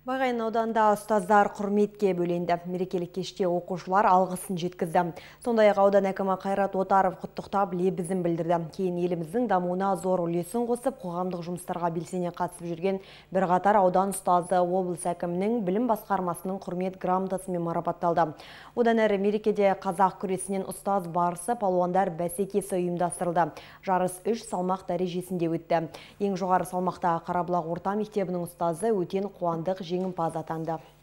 Бағайын ауданда ұстаздар құрметке бөленді. Мерекелік кеште оқушылар алғысын жеткізді. Сондай-ақ аудан әкімі Қайрат Отаров құттықтап лебізін білдірді. Кейін еліміздің дамуына зор үлесін қосып, қоғамдық жұмыстарға белсене қатысып жүрген бірқатар аудан ұстазы облыс әкімінің білім басқармасының құрмет грамотасымен марапатталды. Одан әрі мерекеде қазақ күресінен ұстаз барысы палуандар бәсекесі ұйымдастырылды. Жарыс 3 салмақ дәрежесінде өтті. Ең жоғары салмақта Қарабұлақ орта мектебінің ұстазы Өтен Қуандық жеңімпаз атанды.